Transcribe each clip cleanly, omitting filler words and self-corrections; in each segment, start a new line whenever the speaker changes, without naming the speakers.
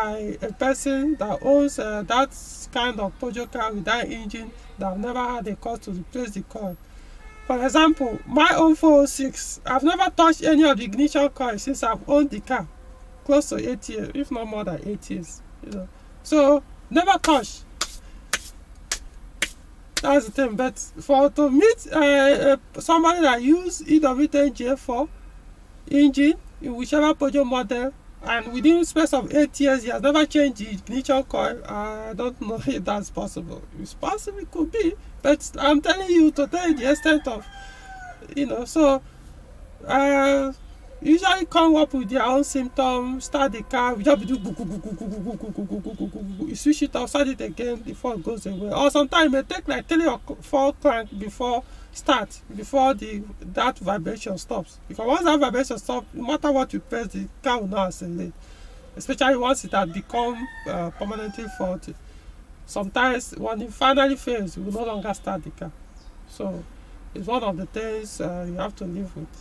by a person that owns that kind of Peugeot car with that engine that have never had a cause to replace the coil. For example, my own 406, I've never touched any of the ignition coil since I've owned the car, close to 8 years, if not more than 8 years. So never touched. That's the thing. But for to meet somebody that use EW10J4 engine in whichever Peugeot model, and within the space of 8 years he has never changed the ignition coil, I don't know if that's possible. It's possible, it could be, but I'm telling you to tell the extent of, so usually come up with their own symptoms, start the car, we just do you switch it off, start it again before it goes away. Or sometimes it may take like 3 or 4 cranks before that vibration stops. Because once that vibration stops, no matter what you press, the car will not accelerate. Especially once it has become permanently faulty. Sometimes when it finally fails, you will no longer start the car. So it's one of the things you have to live with.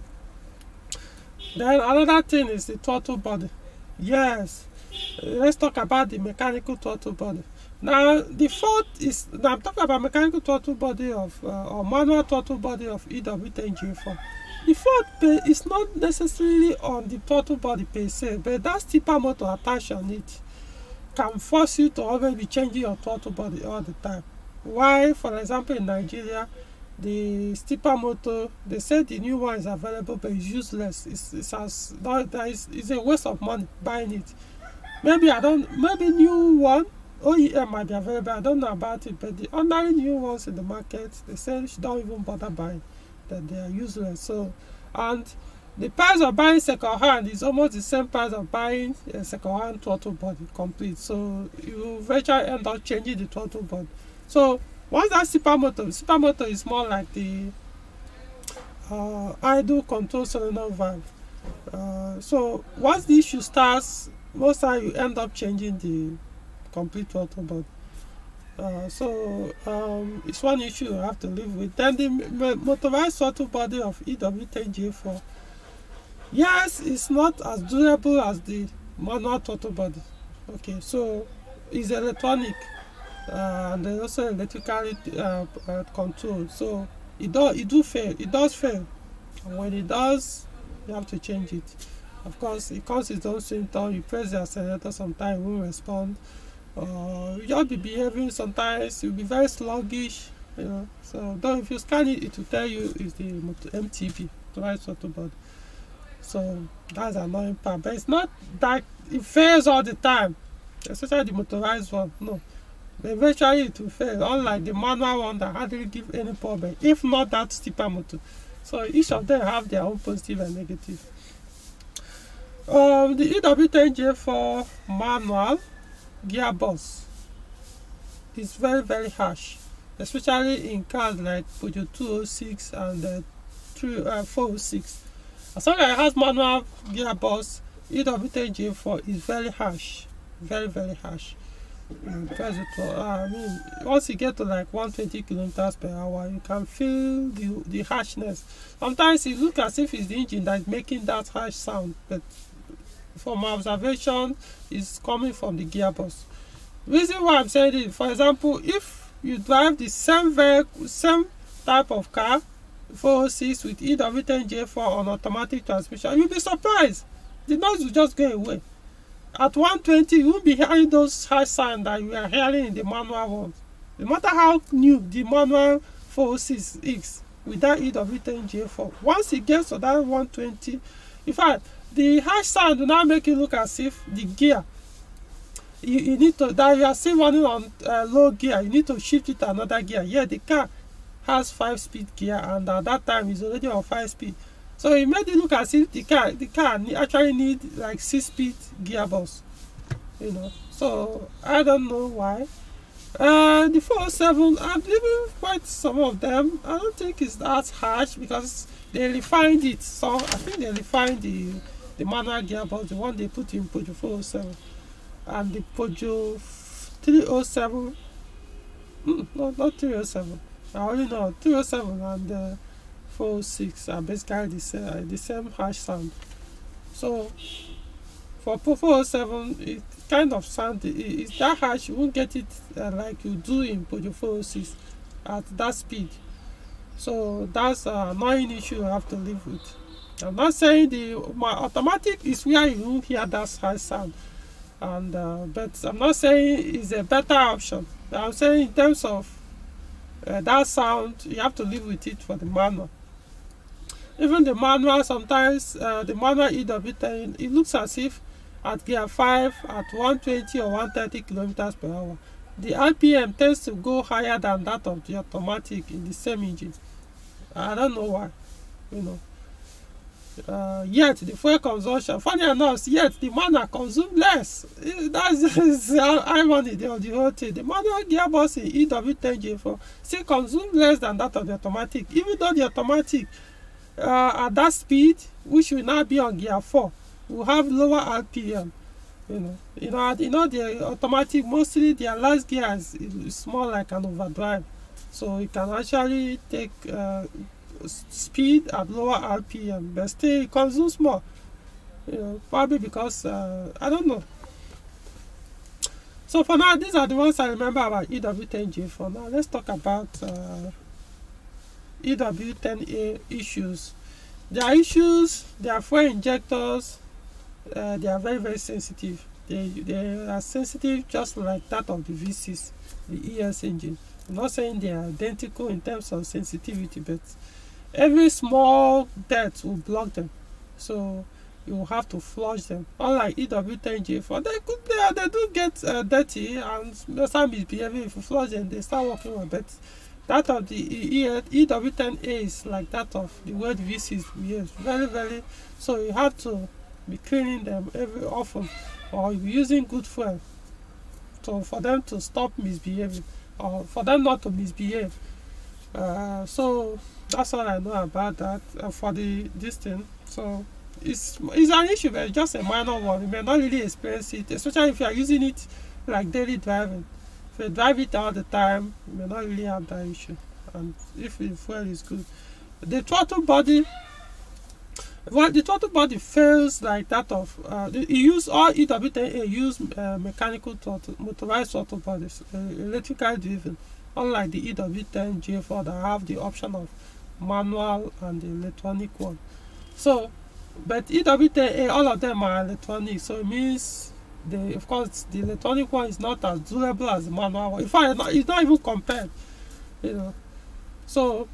Then another thing is the throttle body. Yes, let's talk about the mechanical throttle body. Now the fault is, now I'm talking about mechanical throttle body of or manual throttle body of EW10J4. The fault is not necessarily on the throttle body per se, but that stepper motor attached on it can force you to always be changing your throttle body all the time. Why, for example, in Nigeria, the stepper motor, they said the new one is available, but it's useless. It's a waste of money buying it. Maybe new one OEM might be available. I don't know about it, but the ordinary new ones in the market, they say don't even bother buying, that they are useless. So, and the price of buying second hand is almost the same price of buying a second hand throttle body complete. So you eventually end up changing the throttle body. So once that stepper motor is more like the idle control solenoid valve. So once the issue starts, most times you end up changing the complete throttle body. It's one issue you have to live with. Then the motorized throttle body of EW10J4. Yes, it's not as durable as the manual throttle body. Okay, so it's electronic. And then also electrically controlled, so it does fail, and when it does, you have to change it. Of course, it comes with its own symptoms. You press the accelerator, sometimes it won't respond, you just be behaving, sometimes you'll be very sluggish, so if you scan it, it will tell you it's the MTB, motorized throttle body. So that's an annoying part, but it's not that it fails all the time, especially the motorized one. No, eventually it will fail, unlike the manual one that hardly give any problem, if not that stepper motor. So each of them have their own positive and negative. The EW10J4 manual gearbox is very, very harsh, especially in cars like Peugeot 206 and 406. As long as it has manual gearbox, EW10J4 is very harsh, very, very harsh. Once you get to like 120 kilometers per hour, you can feel the harshness. Sometimes it looks as if it's the engine that is making that harsh sound, but from my observation, it's coming from the gearbox. Reason why I'm saying it, for example, if you drive the same type of car, 406 with EW10J4 on automatic transmission, you'll be surprised. The noise will just go away. At 120, you won't be hearing those high sounds that you are hearing in the manual ones. No matter how new the manual 406 is with that EW10J4, once it gets to that 120, in fact, the high sound will now make it look as if the gear, you need to, that you are still running on low gear, you need to shift it to another gear. Yeah, the car has 5-speed gear, and at that time it's already on 5-speed. So it made it look as if the car actually need like 6-speed gearbox, So I don't know why. The 407, I've even quite some of them. I don't think it's that harsh because they refined it. So I think they refined the manual gearbox, the one they put in Peugeot 407, and the Peugeot 307. No, not 307. I only know 307 and 406 are basically the same harsh sound. So For 407, it kind of sound, it's that harsh. You won't get it like you do in Peugeot 406 at that speed. So that's an annoying issue you have to live with. I'm not saying my automatic is where you won't hear that high sound, and but I'm not saying it's a better option. I'm saying in terms of that sound, you have to live with it for the manual. Even the manual, sometimes the manual EW10, it looks as if at gear 5 at 120 or 130 kilometers per hour, the RPM tends to go higher than that of the automatic in the same engine. I don't know why, you know. Yet the fuel consumption, funny enough, yet the manual consumes less. That's irony of the whole thing. The manual gearbox in EW10J4 still consumes less than that of the automatic, even though the automatic at that speed, which will now be on gear 4, will have lower RPM. You know the automatic, mostly their last gear is more like an overdrive, so it can actually take speed at lower RPM, but still it consumes more. Probably because I don't know. So for now, these are the ones I remember about EW10J4. Now let's talk about EW10A issues. Their issues, their fuel injectors, they are very, very sensitive. They are sensitive just like that of the V6, the ES engine. I'm not saying they are identical in terms of sensitivity, but every small dirt will block them, so you will have to flush them. Unlike EW10J4, they do get dirty and some misbehaving. If you flush them, they start working well, but that of the EW10A is like that of the word V6 behaves very, very. So you have to be cleaning them every often, or using good fuel for them to stop misbehaving, or for them not to misbehave. So that's all I know about that for this thing. So it's an issue, but it's just a minor one. You may not really experience it, especially if you are using it like daily driving. If you drive it all the time, you may not really have that issue. And if the fuel is good, the throttle body, well, the throttle body feels like that of all EW10A use mechanical throttle, motorized throttle bodies, electrically driven, unlike the EW10J4 that have the option of manual and the electronic one. So, but EW10A, all of them are electronic, so it means of course the electronic one is not as durable as the manual one. In fact, it's not even compared, So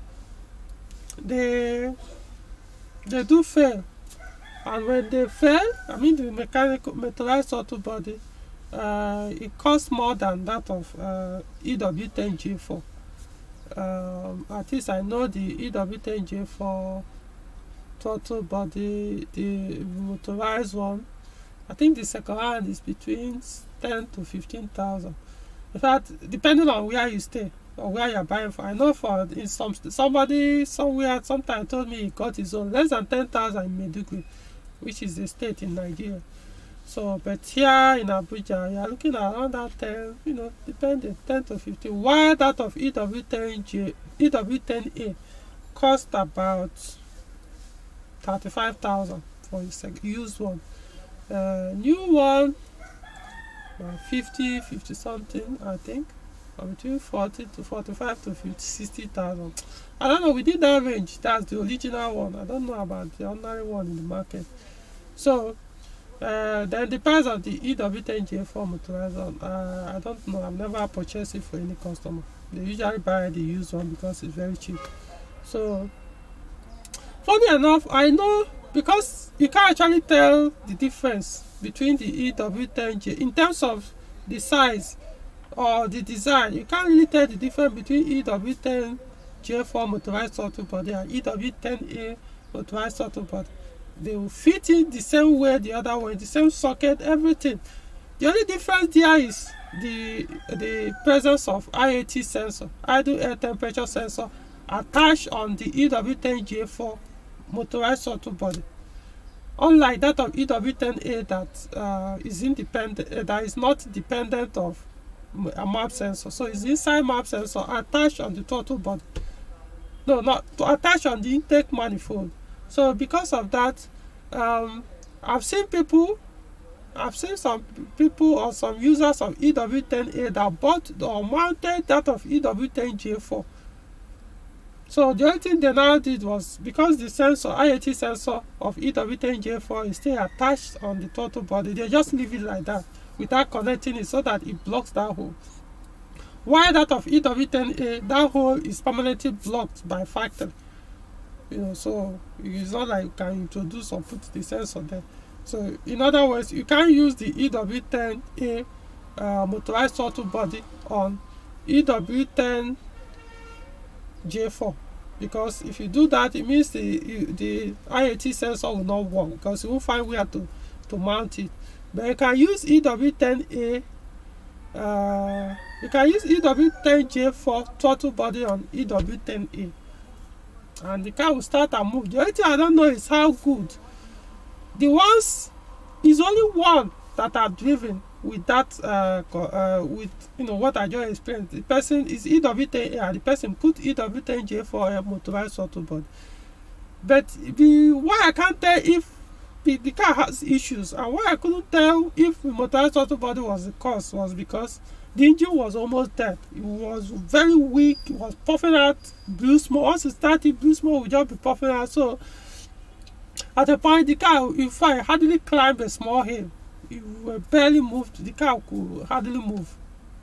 they do fail, and when they fail, I mean the mechanical motorized throttle body, it costs more than that of EW10J4. At least I know the EW10J4 throttle body, the motorized one, I think the second hand is between 10 to 15,000. In fact, depending on where you stay or where you're buying for. I know somebody somewhere sometime told me he got his own less than 10,000 in Maiduguri, which is a state in Nigeria. So, but here in Abuja, you're looking at around that 10, depending, 10 to 15. While that of EW10A cost about 35,000 for a used one. New one, 50 something, I think, or between 40 to 45 to 60,000. I don't know, within that range. That's the original one. I don't know about the ordinary one in the market. So then the price of the EW10J4 motorized one, I don't know. I've never purchased it for any customer. They usually buy the used one because it's very cheap. So funny enough, I know, because you can actually tell the difference between the EW10J in terms of the size or the design. You can't really tell the difference between EW10J4 motorized throttle body and EW10A motorized throttle body. They will fit in the same way the other one, the same socket, everything. The only difference there is the presence of IAT sensor, idle air temperature sensor, attached on the EW10J4 motorized throttle body, unlike that of EW10A that is independent, that is not dependent of a map sensor. So it's inside map sensor attached on the throttle body, no, not attached on the intake manifold. So because of that, I've seen people I've seen some people or some users of EW10A that bought or mounted that of EW10J4. So the only thing they now did was, because the sensor, IAT sensor of EW10J4 is still attached on the throttle body, they just leave it like that without connecting it so that it blocks that hole. While that of EW10A, that hole is permanently blocked by factory. You know, so it's not like you can introduce or put the sensor there. So in other words, you can't use the EW10A motorized throttle body on EW10J4, because if you do that, it means the IAT sensor will not work, because you won't find where to mount it. But you can use EW10A. You can use EW10J4 throttle body on EW10A, and the car will start and move. The only thing I don't know is how good. The ones is only one that I've driven with that with, you know, what I just explained. The person is EW10A, the person put EW10J4 motorized throttle body. But why I can't tell if the car has issues, and why I couldn't tell if the motorized throttle body was the cause, was because the engine was almost dead. It was very weak. It was puffing out blue smoke. Once it started, blue smoke would just be puffing out. So at a point, the car, if I hardly climbed a small hill, it barely moved. The car could hardly move.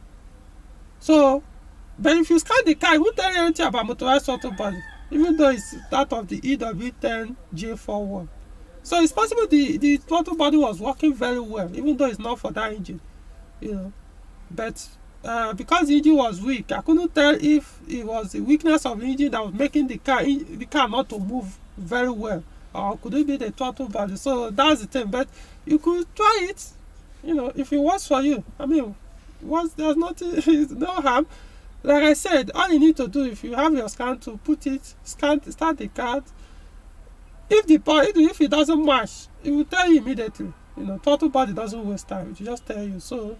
So, but if you scan the car, it won't tell you anything about motorized throttle body, even though it's that of the EW10J4 one. So it's possible the throttle body was working very well, even though it's not for that engine, you know. But because the engine was weak, I couldn't tell if it was the weakness of the engine that was making the car not to move very well, or could it be the throttle body. So that's the thing. But you could try it, you know, if it works for you. I mean, there's nothing, no harm. Like I said, all you need to do, if you have your scan to put it, start the card. If it doesn't match, it will tell you immediately. You know, throttle body doesn't waste time. It will just tell you. So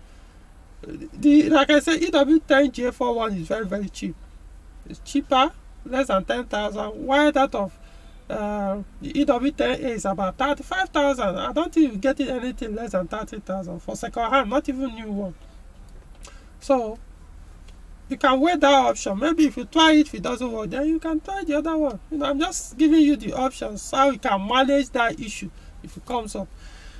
like I said, EW10J4 one is very, very cheap. It's cheaper, less than 10,000. While that of the EW10A is about 35,000. I don't think you get it anything less than 30,000 for second hand, not even new one. So you can weigh that option. Maybe if you try it, if it doesn't work, then you can try the other one. You know, I'm just giving you the options how you can manage that issue if it comes up.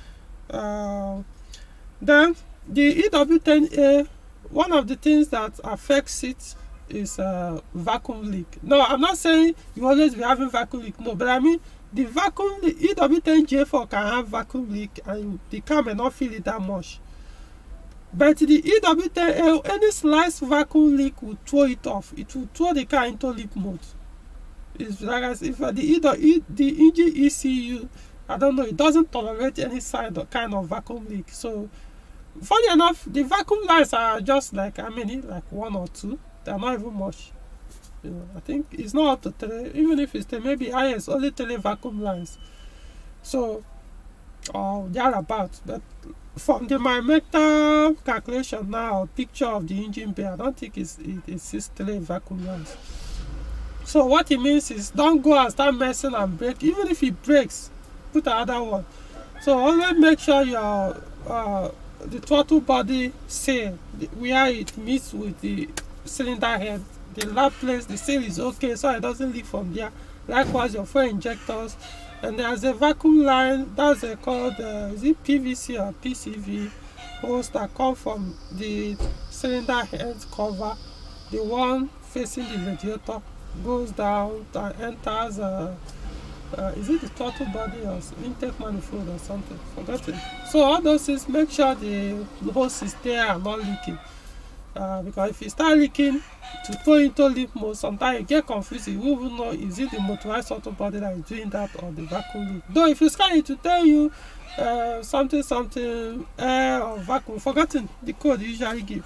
Then the EW10A, one of the things that affects it is vacuum leak. No, I'm not saying you always be having vacuum leak. No, but I mean the EW10J4 can have vacuum leak, and the car may not feel it that much. But the EW10A, any slight vacuum leak will throw it off. It will throw the car into leap mode. It's like as if the engine ECU, I don't know, it doesn't tolerate any kind of vacuum leak. So funny enough, the vacuum lines are just like, I mean, like 1 or 2. They're not even much. You know, I think it's not up to 3. Even if it's 3, maybe IS only 3 vacuum lines. So, or thereabouts. But from the Mymeta calculation now, picture of the engine bay, I don't think it's 3 vacuum lines. So what it means is, don't go and start messing and break. Even if it breaks, put another one. So always make sure your the throttle body seal, where it meets with the cylinder head, the lap place, the seal is okay, so it doesn't leak from there. Likewise, your fuel injectors. And there's a vacuum line that's called is it PVC or PCV hose that come from the cylinder head cover, the one facing the radiator, goes down and enters is it the throttle body or intake manifold or something? Forgot it. So all those things, make sure the hose is there and not leaking. Because if you start leaking to throw into leak mode, sometimes you get confused. You won't even know, is it the motorized throttle body that is doing that or the vacuum leak. Though if you scan it to tell you something air or vacuum, forgotten the code you usually give.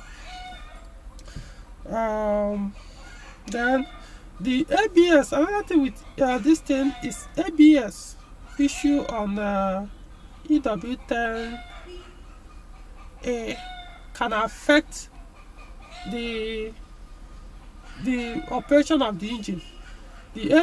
Then the ABS, another thing with this thing is ABS issue on EW10A can affect the operation of the engine.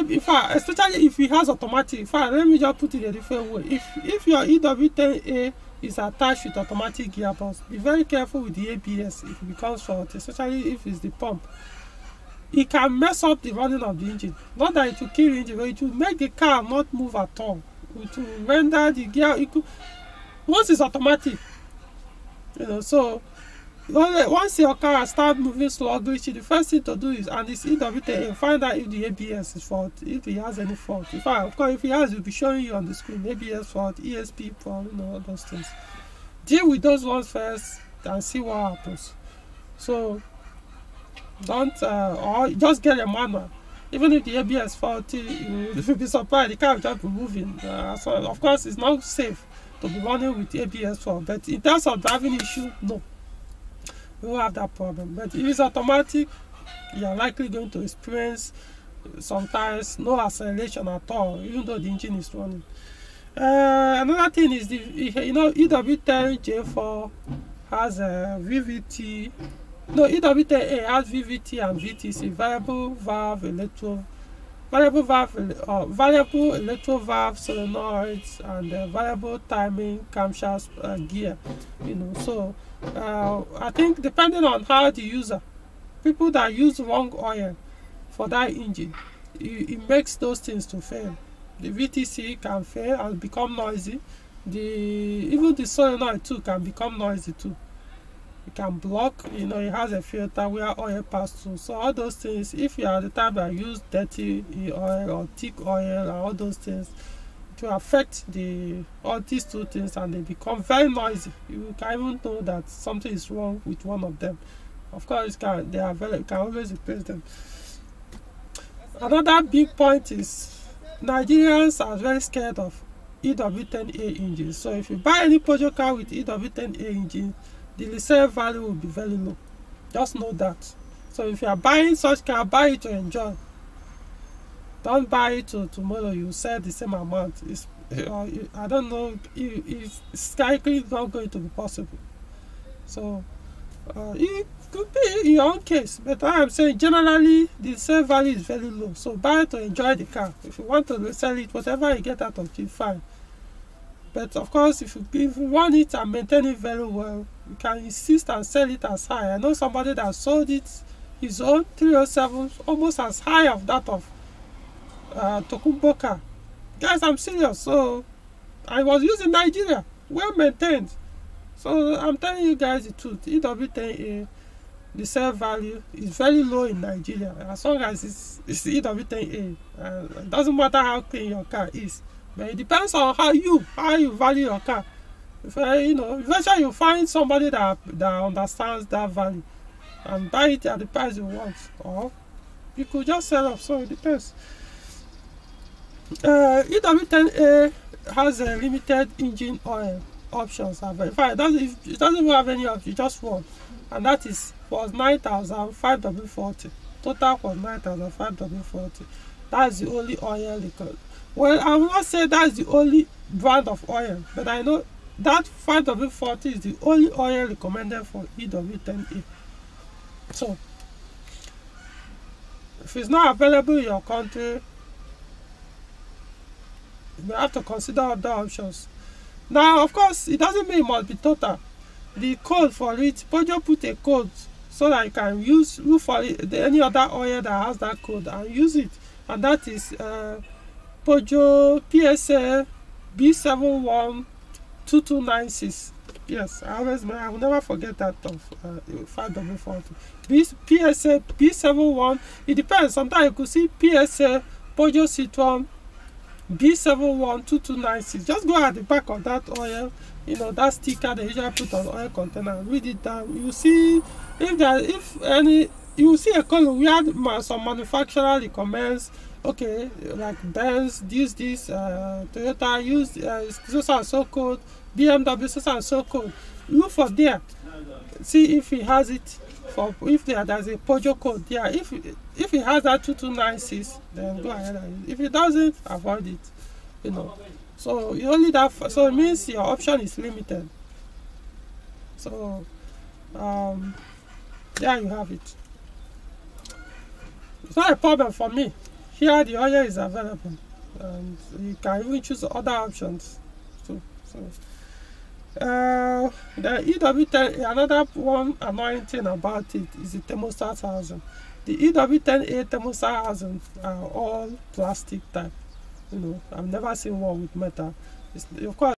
Especially if it has automatic. Let me just put it a different way. If your EW10A is attached with automatic gearbox. Be very careful with the ABS if it becomes fault, especially if it's the pump. It can mess up the running of the engine. Not that it will kill the engine, but it will make the car not move at all. It will render the gear. Once it's automatic, so once your car starts moving sluggish, the first thing to do is, and it's EW10A, find out if the ABS is fault, if it has any fault. In fact, of course, if it has, it will be showing you on the screen ABS fault, ESP fault, all those things. Deal with those ones first and see what happens. So don't or just get a manual. Even if the ABS faulty, you'll be surprised the car will just be moving. So of course, it's not safe to be running with ABS fault, but in terms of driving issue, no, you won't have that problem. But if it's automatic, you are likely going to experience sometimes no acceleration at all, even though the engine is running. Another thing is EW10J4 has a VVT. No, EW10A has VVT and VTC, variable electro valve solenoids, and variable timing camshaft gear. So I think depending on how the user, people that use wrong oil for that engine, it makes those things to fail. The VTC can fail and become noisy. Even the solenoid too can become noisy too. It can block, it has a filter where oil passes through. So all those things, if you are the type that use dirty oil or thick oil and all those things, it will affect all these two things, and they become very noisy. You can even know that something is wrong with one of them. Of course, you can always replace them. Another big point is Nigerians are very scared of EW10A engines. So if you buy any Peugeot car with EW10A engine, the resale value will be very low. Just know that. So if you are buying such car, buy it to enjoy. Don't buy it to tomorrow you sell the same amount. I don't know if it's likely not going to be possible. So it could be in your own case, but I am saying generally the sale value is very low. So buy it to enjoy the car. If you want to resell it, whatever you get out of it, fine. But of course, if you run it and maintain it very well, you can insist and sell it as high. I know somebody that sold it, his own 307, almost as high of that of Tokumbo car. Guys, I'm serious. So I was using Nigeria, well maintained. So I'm telling you guys the truth. EW10A, the sale value is very low in Nigeria. As long as it's EW10A, it doesn't matter how clean your car is. But it depends on how you value your car. If eventually you find somebody that understands that value and buy it at the price you want, or you could just sell off. So it depends. EW10A has a limited engine oil options. In fact, it doesn't even have any option, just one, and that was 9,000 5W40. Total was 9,000 5W40. That's the only oil liquid. Well, I will not say that's the only brand of oil, but I know that 5W40 is the only oil recommended for EW10A. So, if it's not available in your country, you may have to consider other options. Now, of course, it doesn't mean it must be total. The code for it, Peugeot put a code so that you can look for any other oil that has that code and use it, and that is Peugeot PSA B712296. Yes, I will never forget that of 5W40. PSA B71. It depends. Sometimes you could see PSA Peugeot Citroën B712296. Just go at the back of that oil, that sticker they usually put on oil container. Read it down. You see you see a color where some manufacturer recommends. Okay, like Benz, this, Toyota use so and so code, BMW so and so code. Look for there. See if it has it. If there's a Peugeot code there. If it has that 2296, then go ahead and use it. If it doesn't, avoid it. So you only that. So it means your option is limited. So there you have it. It's not a problem for me. Here the oil is available, and you can even choose other options too. So The EW10A, another one annoying thing about it is the thermostat housing. The EW10A thermostat housing are all plastic type. You know, I've never seen one with metal. Of course,